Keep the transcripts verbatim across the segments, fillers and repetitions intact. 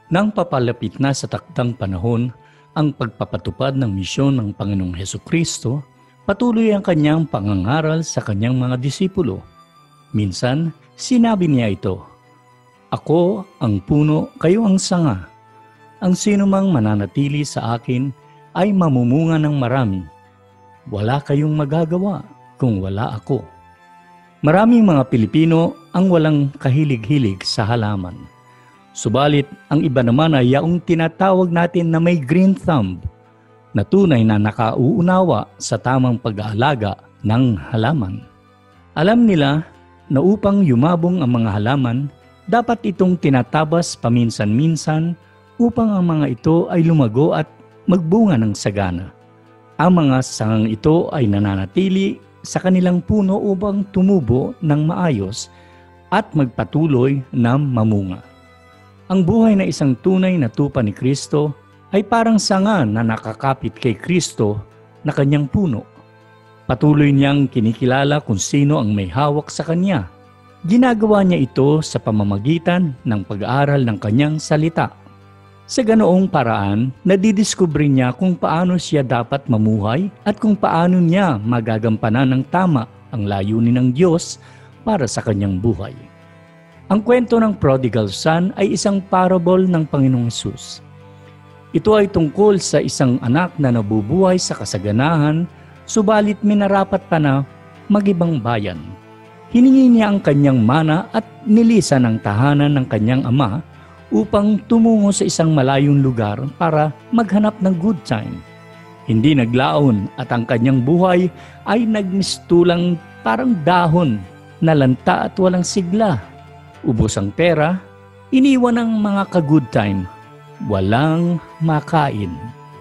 Nang papalapit na sa takdang panahon ang pagpapatupad ng misyon ng Panginoong Hesukristo, patuloy ang kanyang pangangaral sa kanyang mga disipulo. Minsan, sinabi niya ito, "Ako ang puno, kayo ang sanga. Ang sinumang mananatili sa akin ay mamumunga ng marami. Wala kayong magagawa kung wala ako." Maraming mga Pilipino ang walang kahilig-hilig sa halaman. Subalit, ang iba naman ay yaong tinatawag natin na may green thumb, na tunay na nakauunawa sa tamang pag-aalaga ng halaman. Alam nila na upang yumabong ang mga halaman, dapat itong tinatabas paminsan-minsan upang ang mga ito ay lumago at magbunga ng sagana. Ang mga sangang ito ay nananatili sa kanilang puno upang tumubo ng maayos at magpatuloy na mamunga. Ang buhay na isang tunay na tupa ni Kristo ay parang sanga na nakakapit kay Kristo na kanyang puno. Patuloy niyang kinikilala kung sino ang may hawak sa kanya. Ginagawa niya ito sa pamamagitan ng pag-aaral ng kanyang salita. Sa ganoong paraan, nadidiskubre niya kung paano siya dapat mamuhay at kung paano niya magagampanan ng tama ang layunin ng Diyos para sa kanyang buhay. Ang kwento ng Prodigal Son ay isang parable ng Panginoong Hesus. Ito ay tungkol sa isang anak na nabubuhay sa kasaganahan, subalit minarapat pa na mag-ibang bayan. Hiningi niya ang kanyang mana at nilisan ang tahanan ng kanyang ama upang tumungo sa isang malayong lugar para maghanap ng good time. Hindi naglaon at ang kanyang buhay ay nagmistulang parang dahon na lanta at walang sigla. Ubos ang pera, iniwan ang mga ka-good time, walang makain.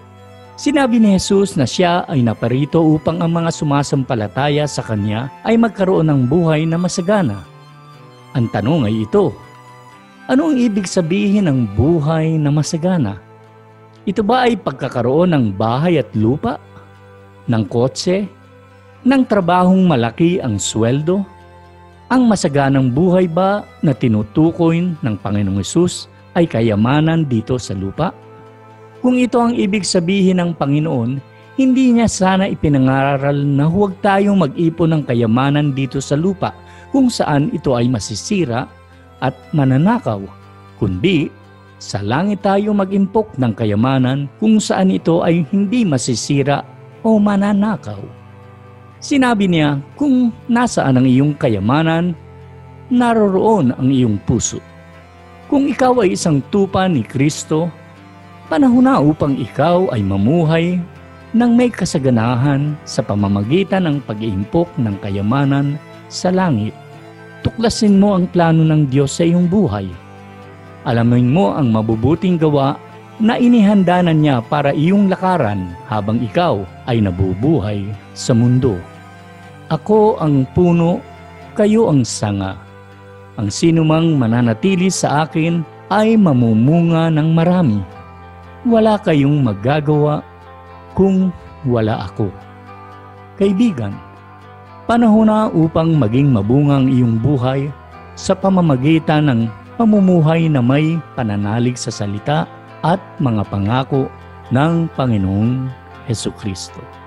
Sinabi ni Jesus na siya ay naparito upang ang mga sumasampalataya sa kanya ay magkaroon ng buhay na masagana. Ang tanong ay ito, ano ang ibig sabihin ng buhay na masagana? Ito ba ay pagkakaroon ng bahay at lupa? Ng kotse? Ng trabahong malaki ang sweldo? Ang masaganang buhay ba na tinutukoy ng Panginoong Hesus ay kayamanan dito sa lupa? Kung ito ang ibig sabihin ng Panginoon, hindi niya sana ipinangaral na huwag tayong mag-ipon ng kayamanan dito sa lupa kung saan ito ay masisira at mananakaw, kundi sa langit tayo mag-impok ng kayamanan kung saan ito ay hindi masisira o mananakaw. Sinabi niya, kung nasaan ang iyong kayamanan, naroroon ang iyong puso. Kung ikaw ay isang tupa ni Kristo, panahon na upang ikaw ay mamuhay ng may kasaganahan sa pamamagitan ng pag-iimpok ng kayamanan sa langit. Tuklasin mo ang plano ng Diyos sa iyong buhay. Alamin mo ang mabubuting gawa na inihandanan niya para iyong lakaran habang ikaw ay nabubuhay sa mundo. Ako ang puno, kayo ang sanga. Ang sinumang mananatili sa akin ay mamumunga ng marami. Wala kayong magagawa kung wala ako. Kaibigan, panahon na upang maging mabunga ang iyong buhay sa pamamagitan ng pamumuhay na may pananalig sa salita at mga pangako ng Panginoong Hesukristo.